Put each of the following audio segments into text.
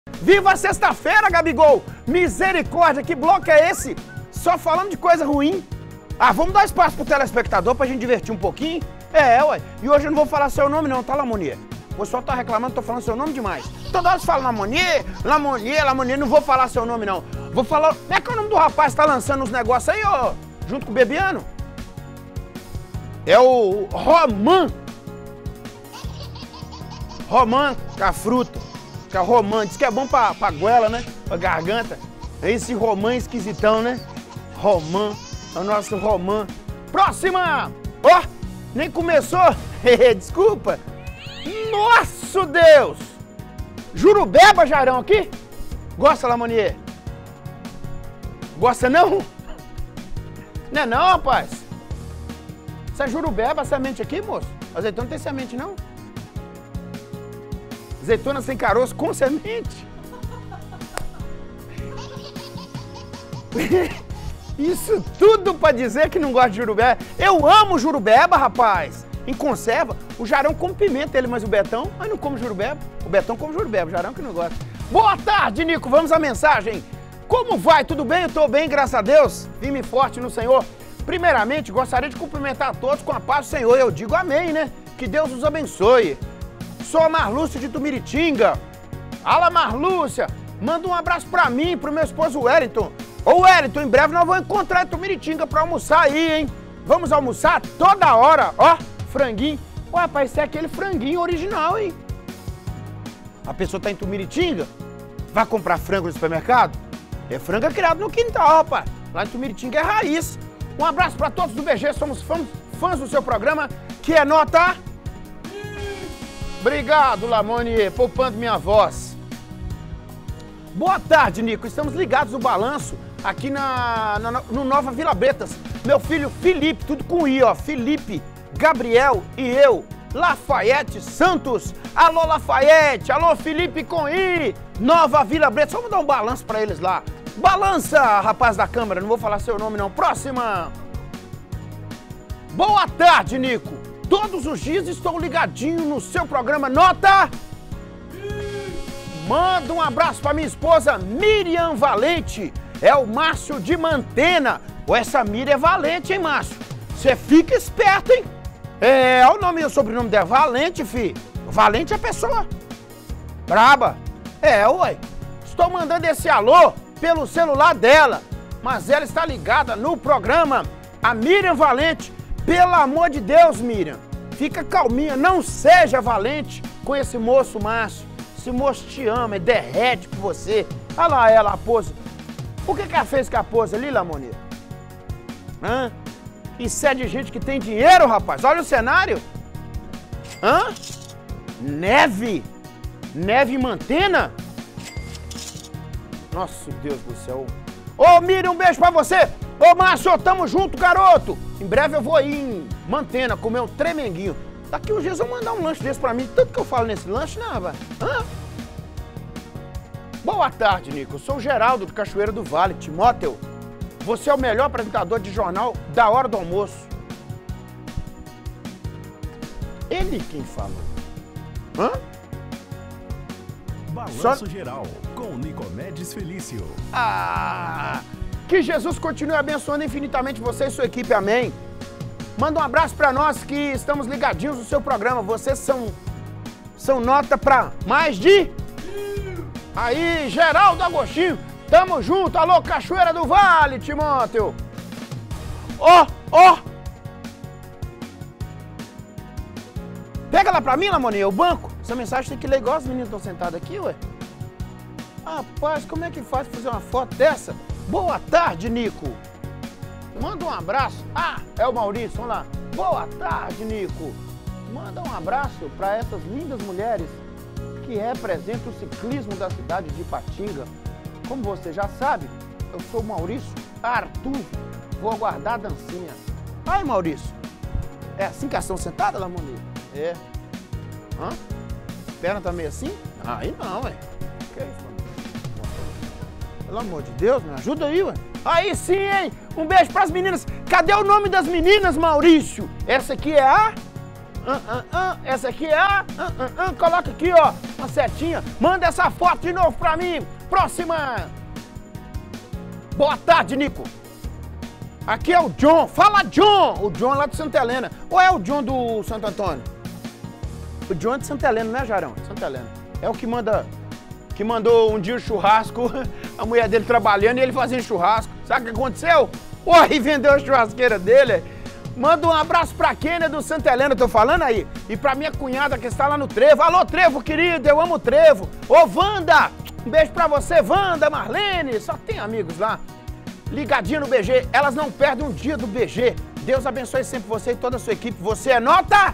Viva a sexta-feira, Gabigol! Misericórdia, que bloco é esse? Só falando de coisa ruim. Ah, vamos dar espaço pro telespectador pra gente divertir um pouquinho? Ué. E hoje eu não vou falar seu nome não, tá, Lamonier? O pessoal tá reclamando, tô falando seu nome demais. Toda hora você fala Lamonier, não vou falar seu nome não. Vou falar... Como é que é o nome do rapaz que tá lançando uns negócios aí, ó? Junto com o Bebiano? É o Romã. Romã com a fruta. Que é Romã. Diz que é bom pra goela, né? Pra garganta. É esse Romã esquisitão, né? Romã. É o nosso Romã. Próxima! Ó, nem começou. Desculpa. Nossa Deus! Jurubeba, Jairão, aqui? Gosta, Lamonier? Gosta não? Não é não, rapaz? Isso é jurubeba, semente aqui, moço? Azeitona não tem semente, não? Azeitona sem caroço com semente? Isso tudo pra dizer que não gosta de jurubeba. Eu amo jurubeba, rapaz. Em conserva, o Jarão come pimenta, ele, mas o Betão, não come jurubeba. O Betão come jurubeba, o Jarão que não gosta. Boa tarde, Nico, vamos à mensagem. Como vai? Tudo bem? Eu tô bem, graças a Deus. Firme e forte no Senhor. Primeiramente, gostaria de cumprimentar a todos com a paz do Senhor. Eu digo amém, né? Que Deus os abençoe. Sou a Marlúcia de Tumiritinga. Fala, Marlúcia. Manda um abraço pra mim, pro meu esposo Wellington. Ô, Wellington, em breve nós vamos encontrar em Tumiritinga pra almoçar aí, hein? Vamos almoçar toda hora, ó. Franguinho. Ué, rapaz, isso é aquele franguinho original, hein? A pessoa tá em Tumiritinga, vai comprar frango no supermercado? É frango criado no quintal, rapaz. Lá em Tumiritinga é raiz. Um abraço pra todos do BG, somos fãs do seu programa, que é nota... Obrigado, Lamonier, poupando minha voz. Boa tarde, Nico. Estamos ligados no balanço aqui no Nova Vila Bretas. Meu filho Felipe, tudo com I, ó. Felipe, Gabriel e eu, Lafayette Santos. Alô, Lafayette. Alô, Felipe com I. Nova Vila Bretas. Vamos dar um balanço pra eles lá. Balança, rapaz da câmera. Não vou falar seu nome, não. Próxima. Boa tarde, Nico. Todos os dias estou ligadinho no seu programa Nota... Manda um abraço pra minha esposa Miriam Valente. É o Márcio de Mantena. Ou essa Miriam é valente, hein, Márcio? Você fica esperto, hein? É o nome e o sobrenome dela. Valente, fi. Valente é a pessoa. Braba. Ué. Estou mandando esse alô pelo celular dela. Mas ela está ligada no programa. A Miriam Valente. Pelo amor de Deus, Miriam. Fica calminha. Não seja valente com esse moço, Márcio. Esse moço te ama e derrete por você. Olha lá ela, a pose. Por que ela fez com a pose ali, Lamonier? Hã? Isso é de gente que tem dinheiro, rapaz. Olha o cenário. Hã? Neve. Neve em Mantena? Nossa, Deus do céu. Ô, Miriam, um beijo pra você. Ô, Márcio, tamo junto, garoto. Em breve eu vou ir em Mantena comer um tremenguinho. Daqui uns dias eu vou mandar um lanche desse pra mim. Tanto que eu falo nesse lanche, né, rapaz? Hã? Boa tarde, Nico. Eu sou o Geraldo, do Cachoeira do Vale. Timóteo, você é o melhor apresentador de jornal da hora do almoço. Ele quem falou? Hã? Balanço Geral, com Nicomedes Felício. Que Jesus continue abençoando infinitamente você e sua equipe. Amém. Manda um abraço pra nós que estamos ligadinhos no seu programa. Vocês são nota pra mais de... Aí, Geraldo Agostinho, tamo junto. Alô, Cachoeira do Vale, Timóteo. Ó. Pega lá pra mim, Lamonier, o banco. Essa mensagem tem que ler igual os meninos estão sentados aqui, ué. Rapaz, como é que faz pra fazer uma foto dessa? Boa tarde, Nico. Manda um abraço. É o Maurício, vamos lá. Boa tarde, Nico. Manda um abraço para essas lindas mulheres que representam o ciclismo da cidade de Ipatinga. Como você já sabe, eu sou o Maurício Arthur. Vou aguardar a dancinha. Ai, Maurício. É assim que ação sentada, Lamonier? É. Hã? Perna tá meio assim? Aí não, ué. Que é isso, mano? Pelo amor de Deus, me ajuda aí, ué. Aí sim, hein? Um beijo pras meninas. Cadê o nome das meninas, Maurício? Essa aqui é a... Essa aqui é a... Coloca aqui, ó. Uma setinha. Manda essa foto de novo pra mim. Próxima. Boa tarde, Nico. Aqui é o John. Fala, John. O John lá de Santa Helena. Ou é o John do Santo Antônio? O John é de Santa Helena, né, Jarão? Santa Helena. É o que mandou um dia o churrasco, a mulher dele trabalhando e ele fazendo churrasco. Sabe o que aconteceu? Porra, e vendeu a churrasqueira dele. Manda um abraço pra Kênia do Santa Helena, tô falando aí. E pra minha cunhada que está lá no Trevo. Alô, Trevo, querido, eu amo o Trevo. Ô, Wanda, um beijo pra você, Wanda, Marlene. Só tem amigos lá. Ligadinha no BG, elas não perdem um dia do BG. Deus abençoe sempre você e toda a sua equipe. Você é nota?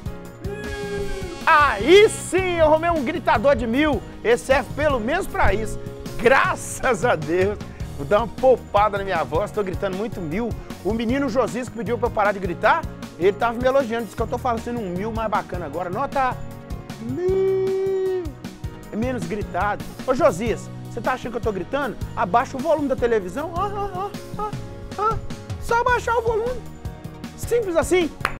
Aí sim, eu arrumei um gritador de 1000. Esse serve pelo menos pra isso. Graças a Deus. Vou dar uma poupada na minha voz, tô gritando muito 1000. O menino Josias que pediu pra eu parar de gritar, ele tava me elogiando, disse que eu tô fazendo um 1000 mais bacana agora. Nota 1000. É menos gritado. Ô Josias, você tá achando que eu tô gritando? Abaixa o volume da televisão. Só abaixar o volume. Simples assim.